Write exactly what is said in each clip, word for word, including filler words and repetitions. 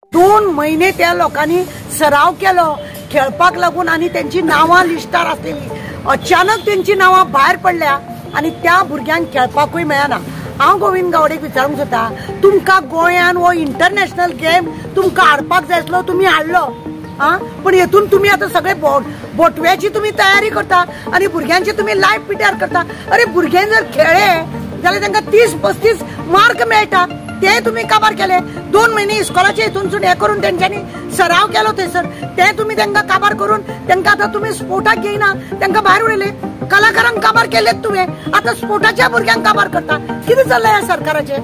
दोन महिने त्या लोकांनी सराव केलो खेळपाक लागून आणि त्यांची नावां लिस्टार आसलेली. अचानक त्यांची नावां भायर पडल्या आणि त्या भुरग्यांक खेळपाकूय मेळना. हांव गोविंद गावडेक विचारूंक सोदता, तुमकां गोंयान हो इंटरनॅशनल गेम तुमकां हाडपाक जाय आसलो, तुमी हाडलो आ पण हेतून तुम्ही आता सगळे बोट बोटव्याची तुम्ही तयारी करता आणि भुरग्यांची तुम्ही लायफ पिट्यार करता. अरे भुरग्यांनी जर खेळले जाल्यार तांकां तीस पस्तीस मार्क मेळटा, ते तुम्ही काबार केले. दोन महिने इस्कॉलाचे हितूनसून हे करून तेंच्यांनी सराव केलो थंयसर, ते तुम्ही तांकां काबार करून तांकां आतां तुम्ही स्पोर्टाक घेयना, तांकां भायर उडयले. कलाकारांक काबार केलेत तुवें, आतां स्पोर्टाच्या भुरग्यांक काबार करता. कितें चल्लां ह्या सरकाराचें?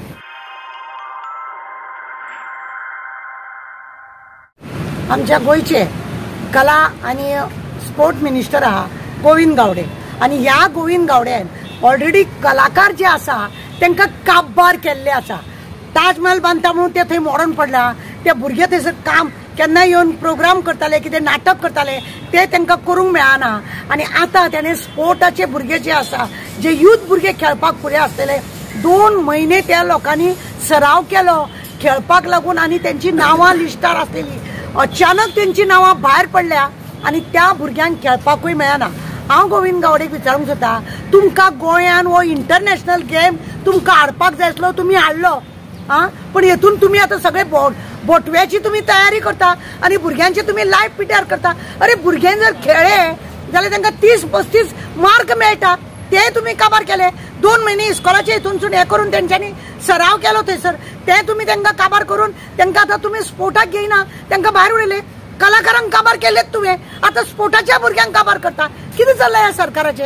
आमच्या गोयचे कला आणि स्पोर्ट मिनिस्टर आहा गोविंद गावडे, आणि ह्या गोविंद गावड्यान ऑलरेडी कलाकार जे आसा तांकां काबार केल्ले आसा. ताजमहल बांदता म्हणून ते थंय मॉडर्न पडला, ते भुरगे थंयसर काम केन्नाय येवन प्रोग्राम करताले, कितें नाटक करताले, ते तांकां करूंक मेळना. आनी आतां तेणे स्पोर्टाचे भुरगे जे आसा, जे यूथ भुरगे खेळपाक फुडें आसलेले, दोन महिने त्या लोकांनी सराव केलो खेळपाक लागून आणि त्यांची नावां लिस्टार आसलेली. अचानक त्यांची नावां भायर पडल्या आणि त्या भुरग्यांक खेळपाकूय मेळना. हांव गोविंद गावडेक विचारूंक सोदता, तुमकां गोंयान हो इंटरनॅशनल गेम तुमकां हाडपाक जाय आसलो, तुमी हाडलो आ पण हेतून तुम्ही आता सगळे बोट बोटव्याची तुम्ही तयारी करता आणि भुरग्यांची तुम्ही लायफ पिट्यार करता. अरे भुरग्यांनी जर खेळले जाल्यार तांकां तीस पस्तीस मार्क मेळटा, ते तुम्ही काबार केले. दोन महिने इस्कॉलाचे हितूनसून हे करून तेंच्यांनी सराव केलो थंयसर, ते तुम्ही तांकां काबार करून तांकां आतां तुम्ही स्पोर्टाक घेयना, तांकां भायर उडयले. कलाकारांक काबार केलेत तुवें, आतां स्पोर्टाच्या भुरग्यांक काबार करता. कितें चल्लां ह्या सरकाराचें?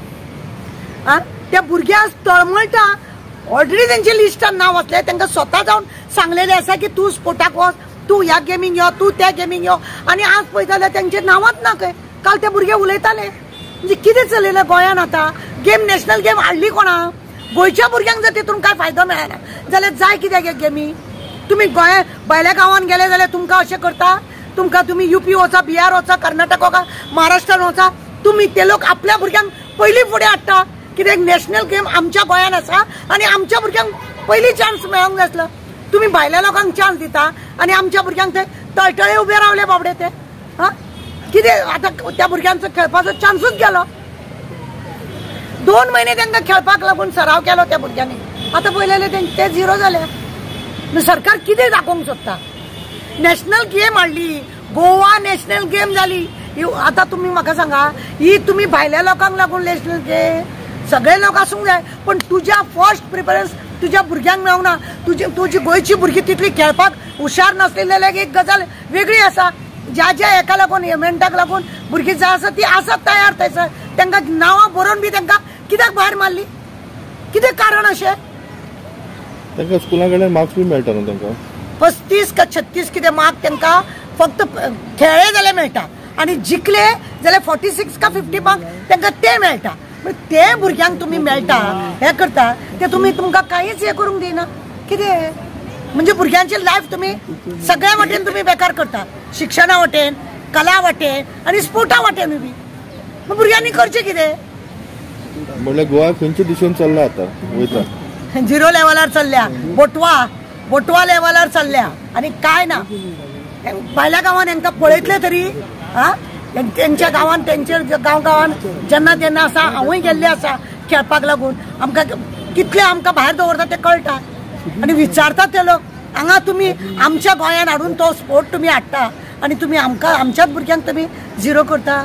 आ त्या भुरग्यांक तळमळटा. ऑलरेडी त्यांची लिस्टान नाव असले, तांकां स्वता जावन सांगलेले आसा की तूं स्पोर्टाक वच, तूं ह्या गेमींग यो, तूं त्या गेमींग यो, आनी आज पळयता जाल्यार तेंचे नांवाच ना खंय. काल ते भुरगे उलयताले. म्हणजे कितें चलयलें गोंयान आतां? गेम नॅशनल गेम हाडली कोणा? गोंयच्या भुरग्यांक जर तितून कांय फायदो मेळना जाल्यार जाय कित्याक हे गेमी? तुमी गोंया भायल्या गांवांत गेले जाल्यार तुमकां अशें करता, तुमकां तुमी युपी वचा, बिहार वचा, कर्नाटक वचा, महाराष्ट्रान वचा, तुमी ते लोक आपल्या भुरग्यांक पयलीं फुडें हाडटा. कित्याक नॅशनल गेम आमच्या गोंयान आसा आनी आमच्या भुरग्यांक पयलीं चान्स मेळोंक जाय आसलो. तुमी भायल्या लोकांक चान्स दिता आनी आमच्या भुरग्यांक ते तळटळे उबे रावले बाबडे ते. हा कितें आतां त्या भुरग्यांचो खेळपाचो चान्सूच गेलो. दोन महिने तांकां खेळपाक लागून सराव केलो त्या भुरग्यांनी, आतां पळयलेले ते झिरो जाले. सरकार कितें दाखोवंक सोदता? नॅशनल गेम हाडली, गोवा नॅशनल गेम जाली. आता तुम्ही म्हाका सांगा, ही तुम्ही भायल्या लोकांक लागून नॅशनल गेम सगळे लोक आसूंक जाय, पण तुज्या फर्स्ट प्रिफरन्स तुज्या भुरग्यांक मेळूंक ना. तुजी तुजी गोंयची भुरगीं तितली खेळपाक हुशार नासलेल्याक एक गजाल वेगळी आसा. ज्या ज्या हेका लागून इव्हेंटाक लागून भुरगीं जाय आसा ती आसात तयार थंयसर, तांकां नांवां बरोवन बी तांकां कित्याक भायर मारली? कितें कारण अशें? तांकां स्कुला कडल्यान मार्क्स बी मेळटा न्हू तांकां. पस्तीस का छत्तीस कितें मार्क तांकां फक्त खेळ्ळे जाल्यार मेळटा आणि जिखले जाल्यार फोर्टी सिक्स का फिफ्टी मार्क तांकां ते मेळटा. ते भुरग्यांक तुम्ही मेळटा हे करता ते तुम्ही तुमकां कांयच हे करूंक दिना. कितें म्हणजे भुरग्यांची लायफ तुम्ही सगळ्या वाटेन तुम्ही बेकार करता, शिक्षणा वाटेन, कला वाटेन आणि स्पोर्टा वाटेन बी. मग भुरग्यांनी करचें कितें? म्हणल्यार गोवा खंयच्या दिशेन चल्ला आतां? वयता झिरो लेवलार चल्ल्या, बोटवा बोटवा लेवलार चल्ल्या आणि काय ना. भायल्या गांवांत हांकां पळयतले तरी हा त्यांच्या गांवांत त्यांचे गांव गांवांत जेन्ना जेन्ना आसा हांवूय गेल्ले आसा खेळपाक लागून आमकां कितले आमकां भायर दवरता ते कळटा. आनी विचारतात ते लोक, हांगा तुमी आमच्या गोंयान हाडून तो स्पोर्ट तुमी हाडटा आनी तुमी आमकां आमच्याच भुरग्यांक तुमी झिरो करता.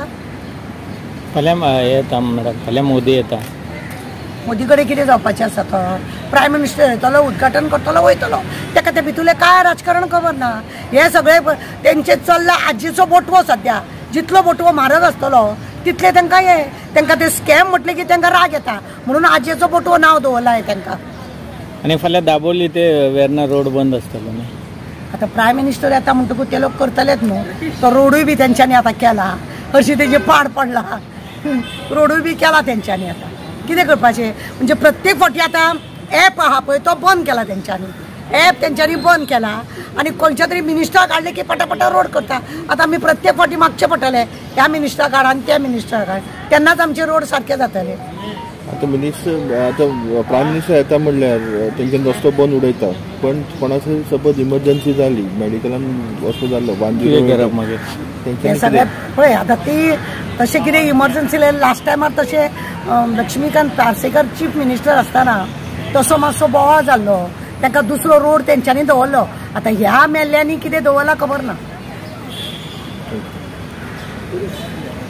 फाल्यां येता मॅडम, फाल्यां मोदी येता. मोदी कडेन कितें जावपाचें आसा? तो प्रायम मिनिस्टर येतलो, उद्घाटन करतलो, वयतलो. ताका ते भितुले काय राजकारण खबर ना. हे सगळे तेंचे चल्ला आजीचो बोटवो. सध्या जितलो बोटवो म्हारग आसतलो तितले तांकां हे तांकां ते स्कॅम म्हटले की तांकां राग येता, म्हणून आजीचो बोटवो नांव दवरलां तांकां. आनी फाल्यां दाबोली ते वेर्ना रोड बंद आसतलो न्ही. आतां प्रायम मिनिस्टर येता म्हणटकूच ते लोक करतलेच न्हू. तो रोडूय बी तेंच्यांनी आतां केला, हरशी तेजे पाड पडला, रोडूय बी केला तेंच्यांनी. आतां कितें करपाचें? म्हणजे प्रत्येक फावटी आतां एप आहा पळय तो बंद केला तेंच्यांनी. एप तेंच्यांनी बंद केला आनी खंयच्या तरी मिनिस्टराक हाडले की पटापटा रोड करता. आतां आमी प्रत्येक फावटी मागचे पडटले ह्या मिनिस्टराक हाड आनी त्या मिनिस्टराक हाड, तेन्नाच आमचे रोड सारके जातले. आता मिनिस्टर आता प्रायम मिनिस्टर येता म्हणल्यार तेंच्यानी रस्तो बंद उडयता, पण कोणाची सपोज इमर्जन्सी जाली मेडिकलान वचपा जाल्लो वन झिरो मागीर हे सगळे पळय आता ती तशें कितें इमर्जन्सी लास्ट टायमार तशें लक्ष्मीकांत पार्सेकर चीफ मिनिस्टर आसतना तसो मातसो बोवाळ जाल्लो, तांकां दुसरो रोड तेंच्यांनी दवरलो. आता ह्या मेल्ल्यांनी कितें दवरला खबर ना.